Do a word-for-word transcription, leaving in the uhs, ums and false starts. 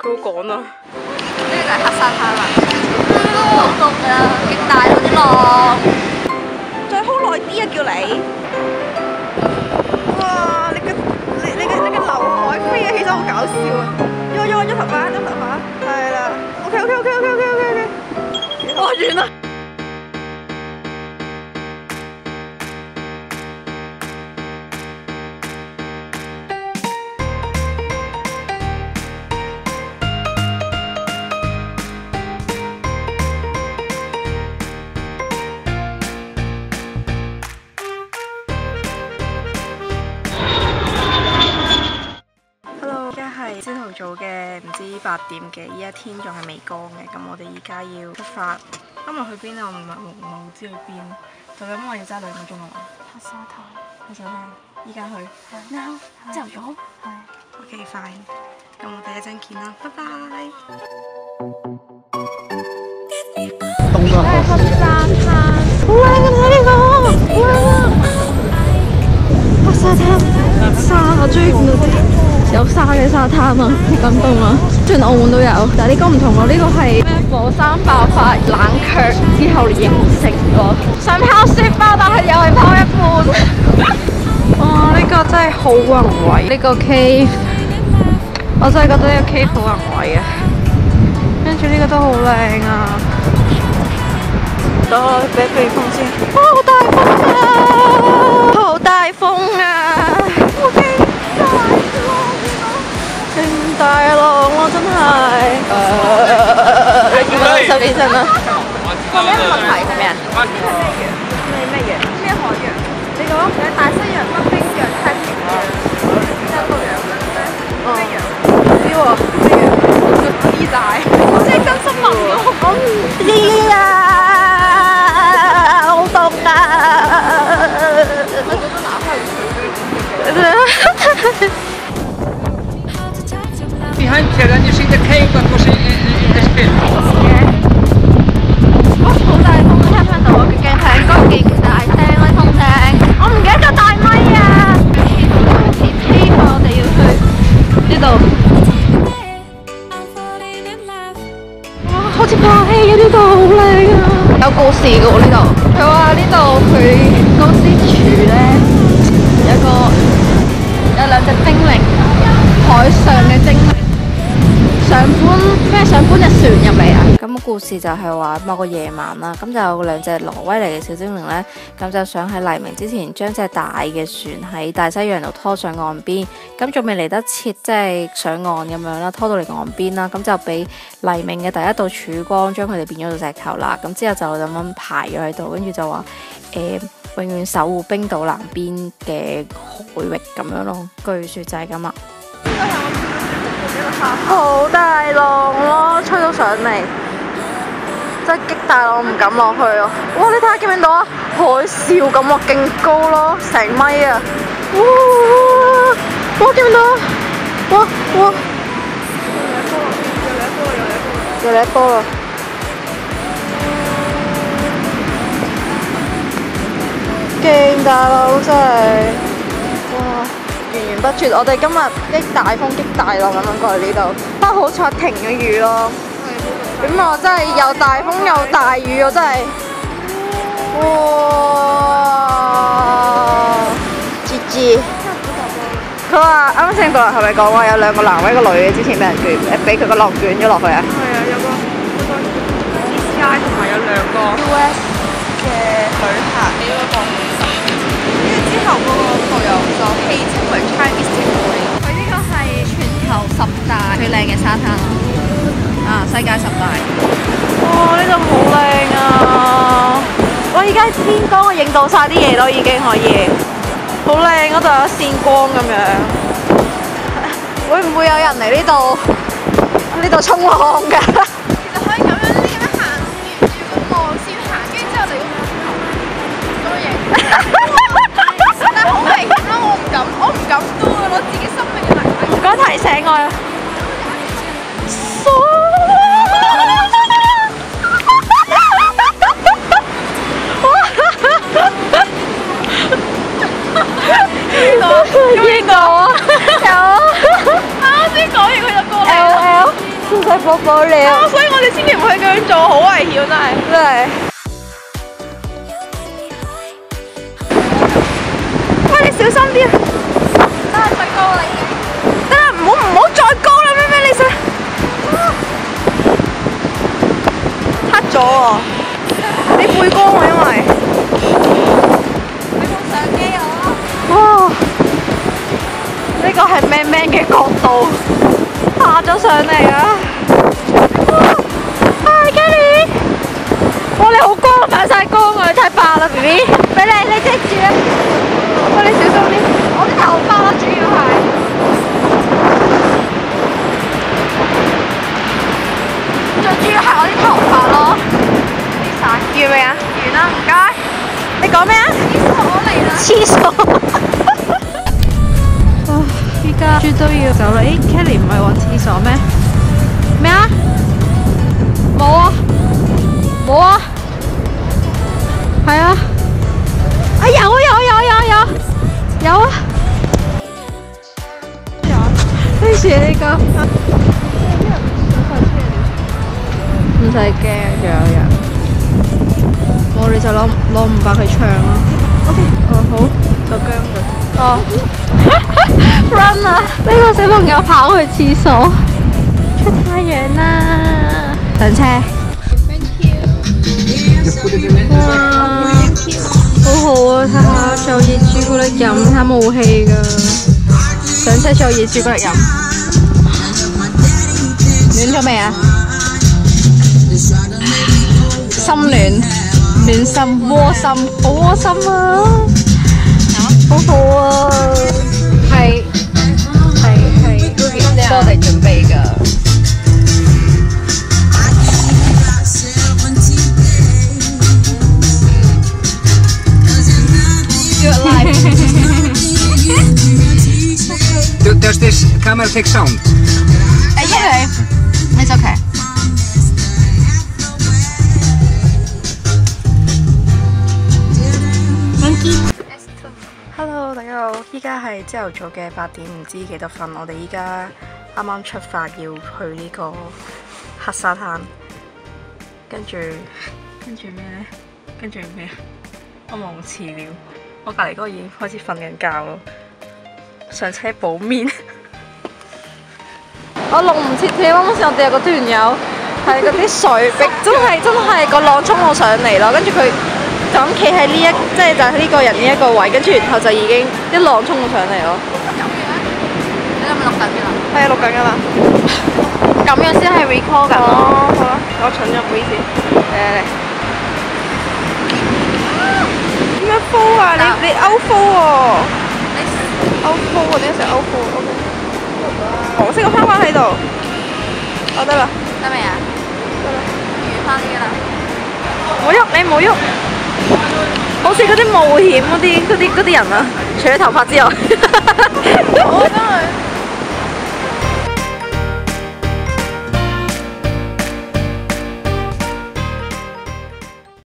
佢好趕啊！ 呢個就係黑沙灘啦，好凍啊，勁大嗰啲浪。 再 hold 耐啲啊，叫你！哇！你嘅你你嘅你嘅劉海飛起身好搞笑啊！喐喐喐頭髮，喐頭髮，係啦。OK OK OK OK OK OK OK。哇！完啦！ 朝頭早嘅唔知八點幾，依家天仲係未光嘅，咁我哋依家要出發。今日去邊啊？我唔係唔係好知去邊，就咁我要揸兩個鐘啊嘛。黑沙灘，黑沙灘，依家去。now， 朝頭早。係。OK fine，咁我哋一陣見啦，拜拜。 凍啊！ 黑沙灘，好靚啊！睇呢個，好靚啊！黑沙灘，沙我終於見到啲。 有沙嘅沙灘啊，好感動啊！雖然澳門都有，但係呢個唔同咯，呢、這個係咩火山爆發冷卻之後形成個，想拋雪包，但係又係拋一半。哇！呢、這個真係好宏偉，呢、這個 cave， 我真係覺得呢個 cave 好宏偉啊！跟住呢個都好靚啊！等我俾避風先。哇！好大風啊！好大風啊！我驚大浪。 勁大浪咯，真係。誒，收幾陣啦？個咩問題係咩啊？係咩羊？係咩羊？咩海洋？你講嘅大西洋、北冰洋、太平洋，有個羊咩？咩羊？唔知喎，咩羊？我知大，我真係真心問我。我唔知啊，好凍啊！我都拿開水。 Behind here, and you see the cave that was in the spill. 哇！好大風，聽唔聽到啊？嘅鏡頭應該勁大聲啦，風聲。我唔記得咗帶咪啊！希望我哋要去呢度。哇！好似拍戲嘅呢度，好靚啊！有故事嘅喎呢度。佢話呢度佢嗰支柱咧有個有兩隻精靈，海上嘅精靈。 想搬咩？想搬隻船入嚟啊！咁故事就係話某個夜晚啦，咁就有兩隻挪威嚟嘅小精靈呢，咁就想喺黎明之前將隻大嘅船喺大西洋度拖上岸邊，咁仲未嚟得切，即係上岸咁樣啦，拖到嚟岸邊啦，咁就俾黎明嘅第一道曙光將佢哋變咗做石頭啦，咁之後就咁樣排咗喺度，跟住就話誒、呃、永遠守護冰島南邊嘅海域咁樣咯，據說就係咁啦。好大浪咯，吹到上嚟，真係極大浪，唔敢落去咯。哇！你睇下見唔見到啊？海嘯咁啊，勁高咯，成米啊！哇！哇！見唔見到啊？哇哇！有兩波啦！勁大浪真係，哇！ 源源不絕，我哋今日激大風、激大浪咁樣過嚟呢度，不過好彩停咗雨咯。咁我真係又大風又大雨，我真係，哇！吱吱。佢話啱先過嚟係咪講話有兩個男一個女嘅，之前俾人捲，誒俾佢個浪捲咗落去啊？係啊，有個有個 E C I 同埋有兩個 U S 嘅旅客喺嗰個。 之後嗰個導遊就戲稱為 Chinese Takeaway。佢呢個係全球十大最靚嘅沙灘啊！世界十大。哇！呢度好靚啊！我而家天光，我影到晒啲嘢咯，已經可以。好靚，嗰度有線光咁樣。會唔會有人嚟呢度？呢度衝浪㗎？其實可以咁樣呢咁樣行，沿住個浪線行，跟住之後就要咁樣影。好危險咯！我唔敢，我唔敢 do 啊！我自己生命嘅危險。唔該提醒我啊！邊個？邊個啊？有啊！啱先講完佢就過嚟啦。 冇料。 啊，所以我哋千祈唔可以咁樣做，好危險真係。 真係。喂，你小心啲啊！ 得啦，最高啦已經。 得啦，唔好唔好再高啦，咩咩你想？黑咗喎，你背光喎，因為。 你部相機我。 哇！呢個係咩咩嘅角度，爬咗上嚟啊！Hi Kelly， 哇你好光，反晒光啊！你太白啦 B B， 俾你你遮住啊！喂，你小心啲， 我啲頭髮咯，主要係。最主要係我啲頭髮咯。啲晒。 完未啊？ 完啦，唔該。 你講咩啊？ 廁所嚟啦。 廁所。依家豬都要走啦！誒 ，Kelly 唔係話廁所咩？咩啊？冇啊！冇啊！係啊！啊有啊有有有有有啊！跟住呢個唔使驚，仲有人。我哋就攞攞五百去唱啦。OK， 哦好，就姜佢。哦。run 啊！呢個小朋友跑去廁所，出太陽啦！上車。哇！好好啊，睇下仲有熱朱古力飲，睇下冇氣噶。上車仲有熱朱古力飲。暖咗未啊？心暖，暖心，窩心，好窩心啊！好好啊！係係係幫我哋準備㗎。 Does this camera take sound? Okay, it's okay. Thank you. Hello， 大家好，依家係朝頭早嘅八點，唔知幾多分。我哋依家啱啱出發，要去呢個黑沙灘，跟住跟住咩咧？跟住咩？我忘詞了。我隔離嗰個已經開始瞓緊覺咯。上車補面。我錄唔切添，嗰陣時我哋有個團友係嗰啲水逼，真係真係個浪衝我上嚟咯，跟住佢就咁企喺呢一，即係就係呢個人呢一個位，跟住然後就已經一浪衝我上嚟咯。 咁嘅咩？你係咪錄緊㗎啦？ 係啊，錄緊㗎啦。 咁樣先係 record 緊咯。 好啦，我蠢咗，唔好意思。嚟嚟嚟。點解 full 啊？你你 out full 喎。 你 out full 喎，點解成 out full？OK。黃色個框框喺度。哦，得啦。 得未啊？ 得啦。 預翻啲㗎啦。 唔好喐，你唔好喐。好似嗰啲冒險嗰啲嗰啲嗰啲人啊，除咗頭髮之外。 我真係。